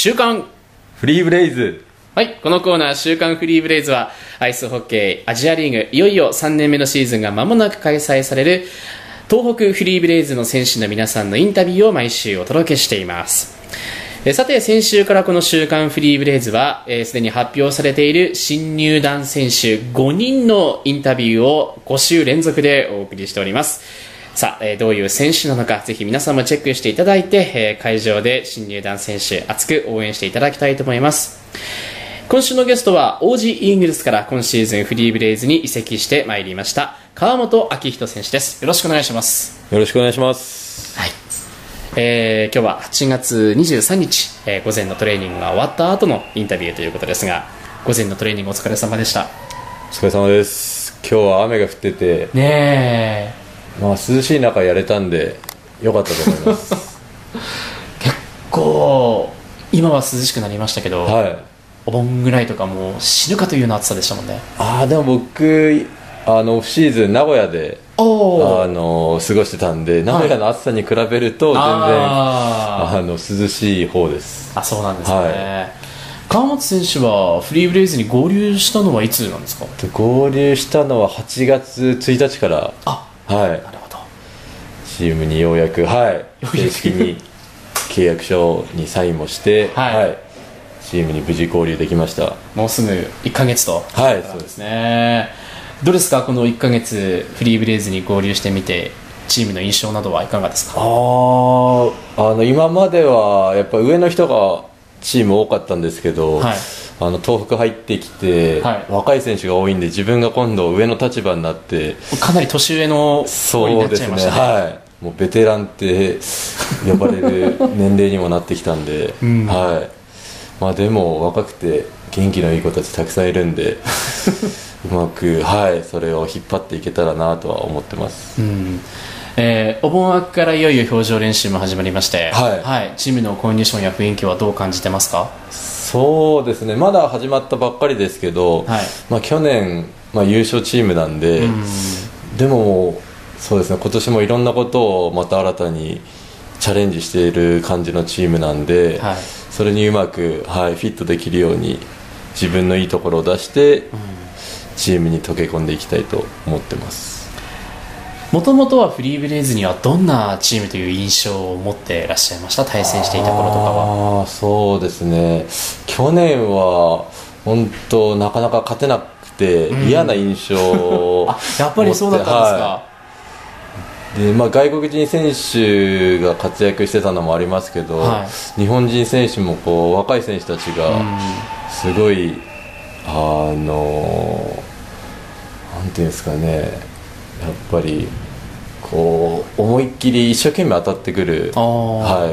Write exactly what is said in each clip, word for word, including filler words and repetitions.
週刊フリーブレイズ。 はい、このコーナー週刊フリーブレイズはアイスホッケーアジアリーグいよいよさんねんめのシーズンが間もなく開催される東北フリーブレイズの選手の皆さんのインタビューを毎週お届けしています。えさて先週からこの週刊フリーブレイズはすで、えー、に発表されている新入団選手ごにんのインタビューをご週連続でお送りしております。さあ、えー、どういう選手なのかぜひ皆さんもチェックしていただいて、えー、会場で新入団選手熱く応援していただきたいと思います。今週のゲストは オージー イーグルスから今シーズンフリーブレイズに移籍してまいりました川本明人選手です。よろしくお願いします。 よろしくお願いします。 はい、えー、今日ははちがつにじゅうさんにち、えー、午前のトレーニングが終わった後のインタビューということですが、午前のトレーニングお疲れ様でした。 お疲れ様です。今日は雨が降っててねえ、まあ、涼しい中やれたんで良かったと思います結構今は涼しくなりましたけど、 はい、 お盆ぐらいとかもう死ぬかというような暑さでしたもんね。 ああでも僕あのオフシーズン名古屋であの過ごしてたんで、名古屋の暑さに比べると全然、はい、あの涼しい方です。 あ、そうなんですね、はい、川本選手はフリーブレイズに合流したのはいつなんですか？ 合流したのははちがつついたちから、 あ、 はい、 なるほど。 チームにようやく、はい、正式に契約書にサインもして、はいはい、チームに無事合流できました。もうすぐいっかげつと、 はい、そうですね。 どうですか、このいっかげつフリーブレイズに合流してみてチームの印象などはいかがですか？ああの今まではやっぱ上の人がチーム多かったんですけど、はい、あの東北入ってきて、はい、若い選手が多いんで自分が今度上の立場になってかなり年上の方になっちゃいましたね。 はい、もうベテランって呼ばれる年齢にもなってきたんで、うん、はい、まあ、でも若くて元気のいい子たちたくさんいるんでうまく、はい、それを引っ張っていけたらなとは思ってます。 うん、えー、お盆明けからいよいよ表情練習も始まりまして、はいはい、チームのコンディションや雰囲気はどう感じてますか？ そうですね、まだ始まったばっかりですけど、はい、まあ、去年、まあ、優勝チームなんで、うん、でもそうですね、今年もいろんなことをまた新たにチャレンジしている感じのチームなんで、はい、それにうまく、はい、フィットできるように自分のいいところを出して、うん、チームに溶け込んでいきたいと思ってます。 もともとはフリーブレイズにはどんなチームという印象を持っていらっしゃいました？対戦していた頃とかは。 あ、そうですね、去年は本当なかなか勝てなくて嫌な印象を、 うん、あ、やっぱりそうだったんですか。はい、 でまあ、外国人選手が活躍してたのもありますけど、はい、日本人選手もこう若い選手たちがすごい、うん、あのなんていうんですかね、やっぱりこう思いっきり一生懸命当たってくる、はい、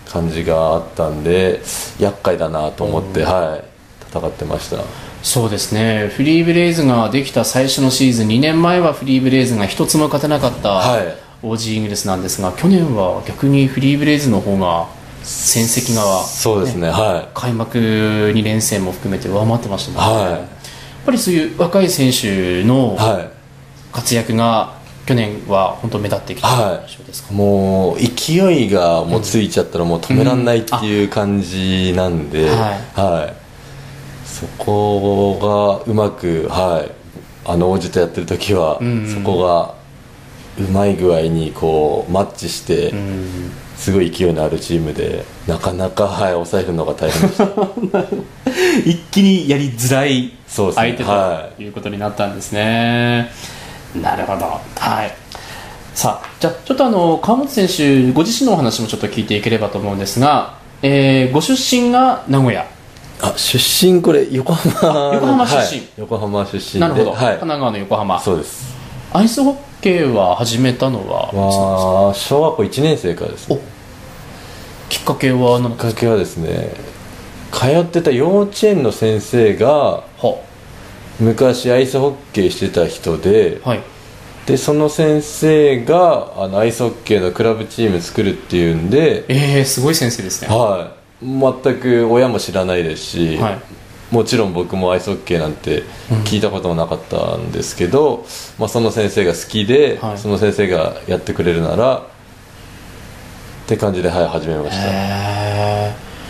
感じがあったんで厄介だなと思って、うん、はい、戦ってました。 そうですね、フリーブレイズができた最初のシーズンにねんまえはフリーブレイズが一つも勝てなかった、はい、オージー イーグルスなんですが、去年は逆にフリーブレイズの方が戦績が、ね、 そうですね、はい、 開幕に連戦も含めて上回ってましたもんね。はい、やっぱりそういう若い選手の活躍が去年は本当目立ってきた印象ですか？ はい、もう勢いがもうついちゃったらもう止めらんないっていう感じなんで、うんうん、はいはい、そこがうまく、はい、あの王子とやってる時は、うんうん、そこがうまい具合にこうマッチして、うん、すごい勢いのあるチームでなかなか、はい、抑えるのが大変でした一気にやりづらい相手、 ね、はということになったんですね。なるほど、はい、さあじゃあちょっとあの川本選手ご自身のお話もちょっと聞いていければと思うんですが、えー、ご出身が名古屋。 あ、出身これ横浜。 横浜出身、はい、 横浜出身で、 なるほど、 はい、 神奈川の横浜。 そうです。 アイスホッケーは始めたのはわ小学校いちねん生からですね。 きっかけは何きっかけはですね、通ってた幼稚園の先生が昔アイスホッケーしてた人で、はい、でその先生があのアイスホッケーのクラブチーム作るっていうんで、 えー、すごい先生ですね。 はい、全く親も知らないですし、はい、もちろん僕もアイスホッケーなんて聞いたこともなかったんですけど、うん、まあ、その先生が好きで、はい、その先生がやってくれるならって感じで、はい、始めました。 へー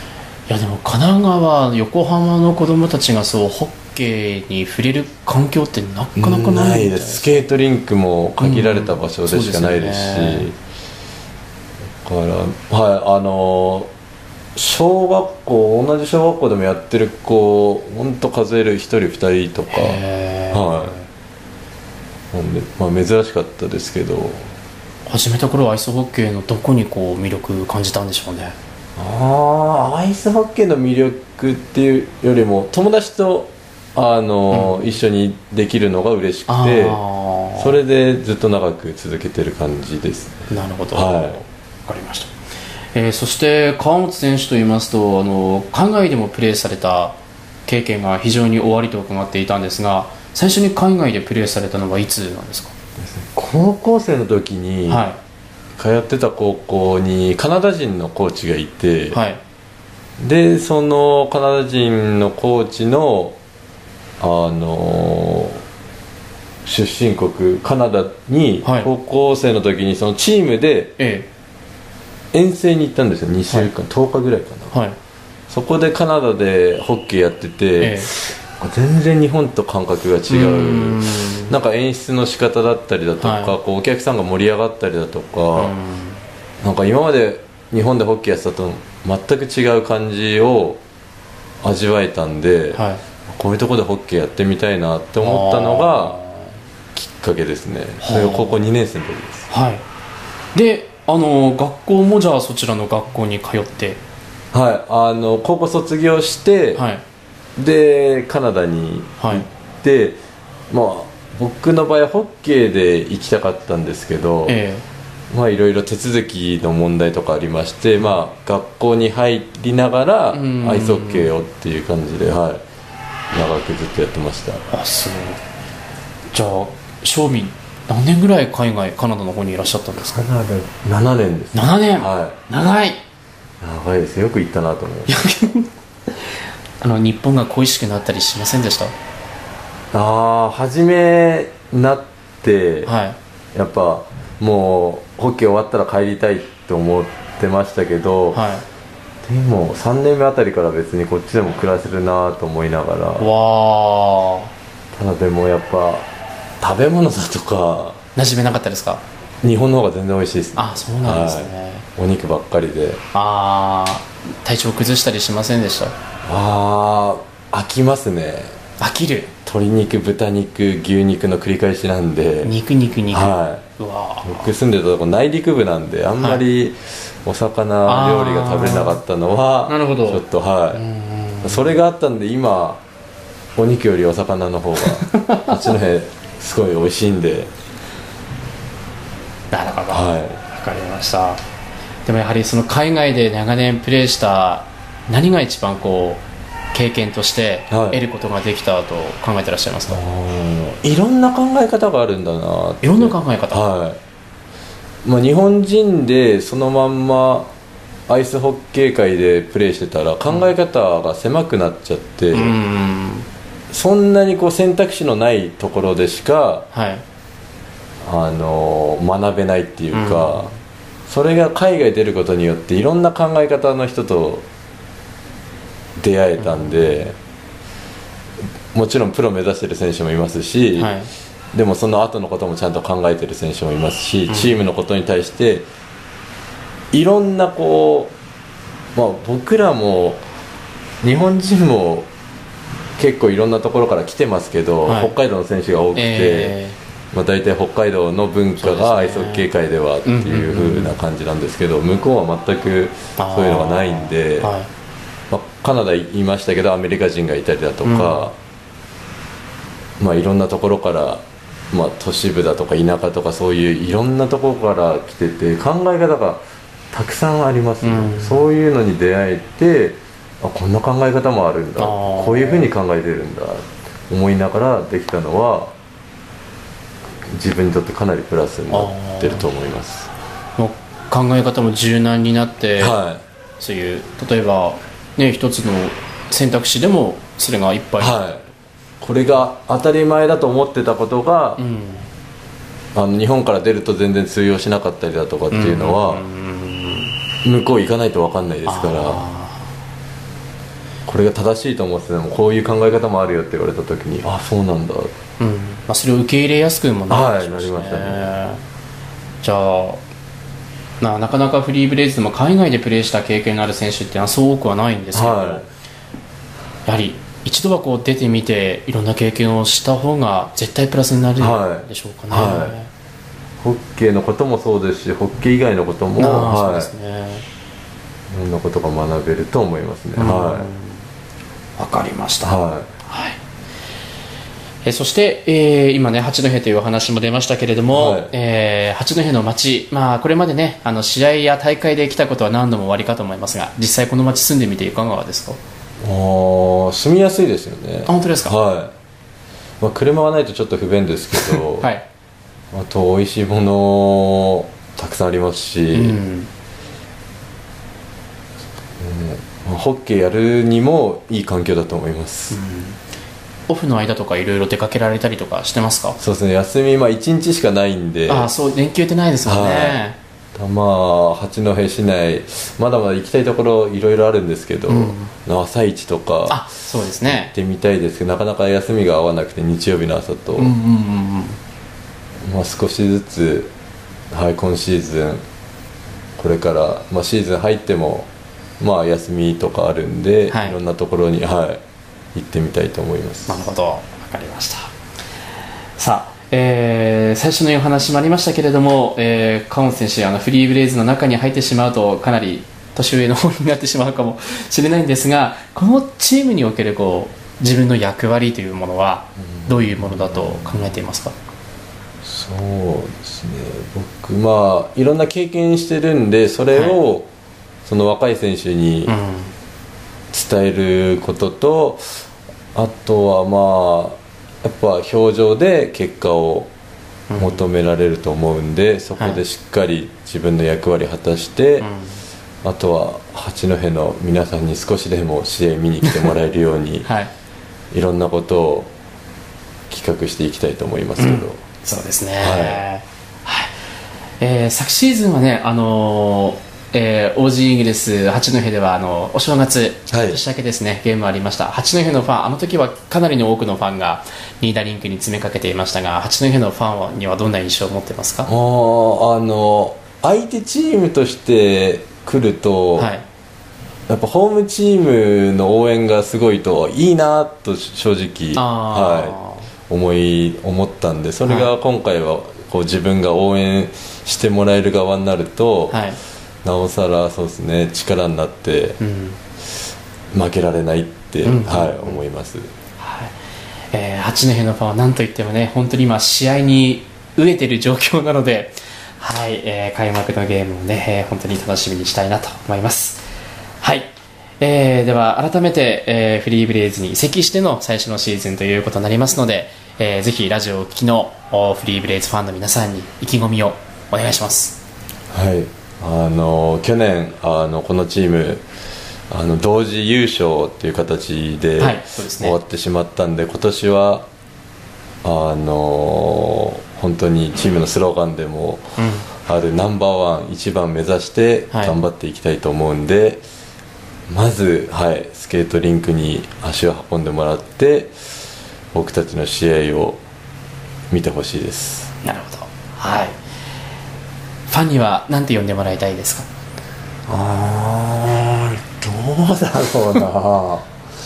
いやでも神奈川横浜の子供たちがそうホッケーに触れる環境ってなかなかないみたいないです。スケートリンクも限られた場所でしかないですし、うん、だからはいあの小学校同じ小学校でもやってる子本当数えるひとりふたりとか、はいなんで、まあ、珍しかったですけど、 始めた頃はアイスホッケーのどこにこう魅力感じたんでしょうね。 ああアイスホッケーの魅力っていうよりも友達とあの、うん、一緒にできるのが嬉しくて、それでずっと長く続けてる感じです。 なるほど、はい、分かりました。えー、そして川本選手といいますとあの海外でもプレーされた経験が非常におありと伺っていたんですが、最初に海外でプレーされたのはいつなんですか？ 高校生の時に、はい、通ってた高校にカナダ人のコーチがいて、はい、でそのカナダ人のコーチの、あのー、出身国カナダに高校生の時にそのチームで遠征に行ったんですよ。にしゅうかん、はい、とおかぐらいかな、はい、そこでカナダでホッケーやってて、ええ全然日本と感覚が違う、うなんか演出の仕方だったりだとか、はい、こうお客さんが盛り上がったりだとか、なんか今まで日本でホッケーやってたと全く違う感じを味わえたんで、はい、こういうところでホッケーやってみたいなって思ったのがきっかけですね。それが高校にねん生の時です。 はい、であの学校もじゃあそちらの学校に通って、 はいあの高校卒業して、はいでカナダに行って、はいまあ、僕の場合はホッケーで行きたかったんですけど、ええまあ、いろいろ手続きの問題とかありまして、まあ、学校に入りながらアイスホッケーをっていう感じで、はい、長くずっとやってました。 あすごい。じゃあ正味何年ぐらい海外カナダの方にいらっしゃったんですか？ カナダななねんです。 ななねん、 はい、 長い長いです。よく行ったなと思いますあの日本が恋しくなったりしませんでした？ ああ初めなって、はい、やっぱもうホッケー終わったら帰りたいと思ってましたけど、はい、でもさんねんめあたりから別にこっちでも暮らせるなと思いながら、わただでもやっぱ食べ物だとか馴染めなかったですか？ 日本の方が全然美味しいですね。 あそうなんですね、 はい、お肉ばっかりで。 ああ体調崩したりしませんでした？ ああ飽きますね。 飽きる。 鶏肉豚肉牛肉の繰り返しなんで。 肉肉肉、 はい、うわ僕住んでたとこ内陸部なんであんまりお魚料理が食べれなかったのは、はい、なるほどちょっとはいそれがあったんで今お肉よりお魚の方がこっちの辺すごい美味しいんで。 なるほど、はい、分かりました。でもやはりその海外で長年プレーした何が一番こう経験として得ることができたと考えてらっしゃいますか？はい、 いろんな考え方があるんだなって。 いろんな考え方、 はいまあ、日本人でそのまんまアイスホッケー界でプレーしてたら考え方が狭くなっちゃって、うん、そんなにこう選択肢のないところでしか、はい、あの学べないっていうか、うんそれが海外出ることによっていろんな考え方の人と出会えたんで、もちろんプロ目指してる選手もいますし、はい、でもその後のこともちゃんと考えてる選手もいますし、チームのことに対していろんなこう、まあ、僕らも日本人も結構いろんなところから来てますけど、はい、北海道の選手が多くて、えーまあ、大体北海道の文化がアイスホッケー界ではっていう風な感じなんですけど、向こうは全くそういうのがないんで、はいまあ、カナダいましたけどアメリカ人がいたりだとか、うんまあ、いろんなところから、まあ、都市部だとか田舎とかそういういろんなところから来てて考え方がたくさんあります、ねうん、そういうのに出会えてあこんな考え方もあるんだこういう風に考えてるんだ思いながらできたのは自分にとってかなりプラスになってると思います。 もう考え方も柔軟になって、はい、そういう例えば、ね、一つの選択肢でもそれがいっぱい、 はい、これが当たり前だと思ってたことが、うん、あの日本から出ると全然通用しなかったりだとかっていうのは、うん、向こう行かないと分かんないですからこれが正しいと思っててもこういう考え方もあるよって言われた時に、あ、そうなんだ、 うん、まあ、それを受け入れやすくもなるでしょうしね、 はい、なりましたね。 じゃあな, なかなかフリーブレイズでも海外でプレーした経験のある選手っていうのはそう多くはないんですけど、はい、やはり一度はこう出てみていろんな経験をした方が絶対プラスになるんでしょうかね、はいはい、 ホッケーのこともそうですしホッケー以外のことも、はい、そうですね、いろんなことが学べると思いますね。はい、 わかりました、 はいはい、えそして、えー、今ね八戸というお話も出ましたけれども、はい、えー、八戸の街、まあ、これまでねあの試合や大会で来たことは何度もおありかと思いますが実際この街住んでみていかがですか？ あ、住みやすいですよね。 あ、本当ですか？ はい、まあ、車はないとちょっと不便ですけど、はい、あと美味しいものたくさんありますし、うん、うん、ホッケーやるにもいい環境だと思います、うん、 オフの間とかいろいろ出かけられたりとかしてますか？ そうですね、休み、まあ、いちにちしかないんで。 ああ、そう、連休ってないですもんね、 はい、まあ、八戸市内まだまだ行きたいところいろいろあるんですけど、うん、朝市とかあ、そうですね、 行ってみたいですけどなかなか休みが合わなくて日曜日の朝と、うんうんうんうん、まあ、少しずつ、はい、今シーズンこれから、まあ、シーズン入っても、まあ、休みとかあるんで、はい、いろんなところに、はい、行ってみたいと思います。 なるほど、わかりました。さあ、えー、最初のお話もありましたけれども、えー、川本選手あのフリーブレイズの中に入ってしまうとかなり年上の方になってしまうかもしれないんですが、このチームにおけるこう自分の役割というものはどういうものだと考えていますか？ そうですね、僕、まあ、いろんな経験してるんでそれを、はい、その若い選手に伝えることと、うん、あとはまあやっぱ表情で結果を求められると思うんで、うん、そこでしっかり自分の役割を果たして、はい、あとは八戸の皆さんに少しでも試合見に来てもらえるように、はい、いろんなことを企画していきたいと思いますけど、うん、 そうですね、はいはい、えー、昨シーズンはね、あのーえー、オージー イーグルス八戸ではあのお正月、はい、年明けですね、ゲームありました。八戸のファン、あの時はかなりの多くのファンがニーダリンクに詰めかけていましたが、八戸のファンにはどんな印象を持ってますか？ああの相手チームとして来ると、はい、やっぱホームチームの応援がすごいといいなと正直、はい、思い思ったんで、それが今回はこう自分が応援してもらえる側になると、はい、なおさらそうですね、力になって、うん、負けられないって、うん、はい、思います、 はい、えー、八戸のファンは何といってもね、本当に今試合に飢えてる状況なので、はい、えー、開幕のゲームをね、えー、本当に楽しみにしたいなと思います。はい、えー、では改めて、えー、フリーブレイズに移籍しての最初のシーズンということになりますので、えー、ぜひラジオをお聞きのフリーブレイズファンの皆さんに意気込みをお願いします。 はい、あの去年あのこのチームあの同時優勝という形で終わってしまったんで、今年はあの本当にチームのスローガンでもあるナンバーワン一番目指して頑張っていきたいと思うんで、はい、まず、はい、スケートリンクに足を運んでもらって僕たちの試合を見てほしいです。 なるほど、はい、ファンには何て呼んでもらいたいですか？ あー、どうだろうな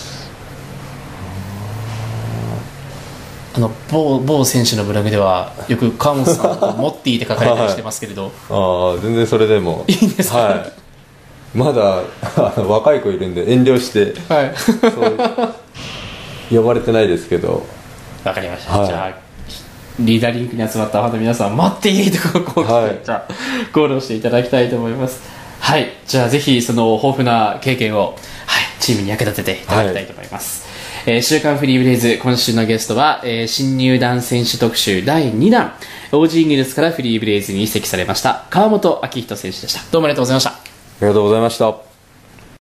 あの 某, 某選手のブログではよく川本さんモッティって書かれたりしてますけれど、はい、 あ全然それでもいいんですか？ はい、まだ若い子いるんで遠慮して、はい、そう呼ばれてないですけど。 わかりました、はい、じゃあリーダーリンクに集まったファンの皆さん待っていいとこう、はい、じゃあゴールをしていただきたいと思います。はい、じゃあぜひその豊富な経験を、はい、チームに役立てていただきたいと思います、はい。えー、週刊フリーブレイズ今週のゲストは、えー、新入団選手特集だいにだん オージー イーグルスからフリーブレイズに移籍されました川本明人選手でした。どうもありがとうございました。ありがとうございました。